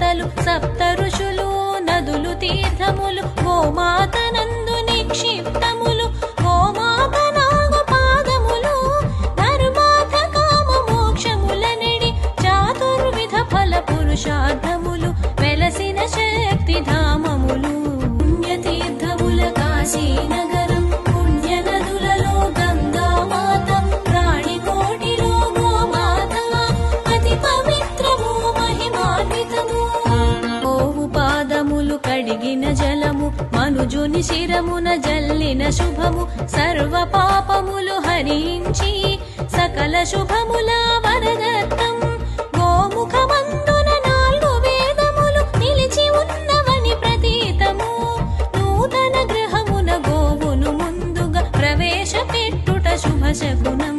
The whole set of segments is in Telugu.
దేవతలు సప్త ఋషులు నదులు తీర్థములు గోమాత నందు నిక్షిప్తములు గోమాత నాగు పాదములు ధర్మార్థ కామ మోక్షముల నెడి చాతుర్విధ ఫల పురుషార్థములు వెలసిన శక్తి ధామములు పుణ్యతీర్థముల కాశీ నగరం పుణ్య నదులలో గంగామాత ప్రాణికోటిలో గోమాత అతి పవిత్రము మహిమాన్వితము గోవు పాదములు కడిగిన జలము మనుజుని శిరమున జల్లిన శుభము సర్వ పాపములు హరించి సకల శుభముల వరదత్తం గోముఖమందున నాలుగు వేదములు నిలిచి ఉన్నవని ప్రతీతము నూతన గృహమున గోవును ముందుగా ప్రవేశపెట్టుట శుభశకునం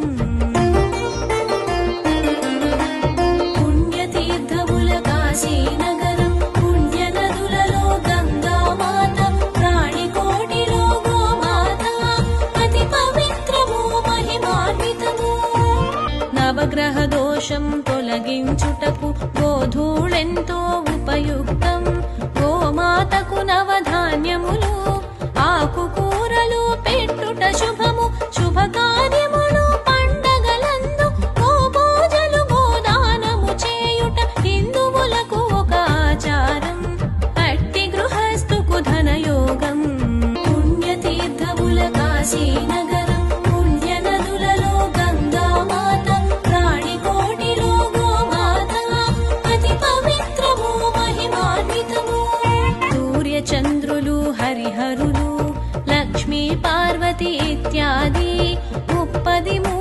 పుణ్యతీర్థముల కాశీ నగరం పుణ్య నదులలో గంగామాత ప్రాణికోటిలో గోమాత అతి పవిత్రము మహిమాన్వితము నవగ్రహ దోషం తొలగించుటకు గోధూళెంతో ఉపయుక్తం గోమాతకు నవధాన్యములు ఆకుకూరలు పెట్టుట శుభము శుభకార్యములు పండగలందు గోపూజలు గోదానము చేయుట హిందువులకు ఒక ఆచారం అట్టి గృహస్థుకు ధనయోగం పుణ్యతీర్థముల కాశీ నగరం పుణ్య నదులలో గంగామాత ప్రాణికోటిలో గోమాత అతి పవిత్రము మహిమాన్వితము సూర్యచంద్రులు హరిహరులు లక్ష్మీ పార్వతి ఇత్యాది 30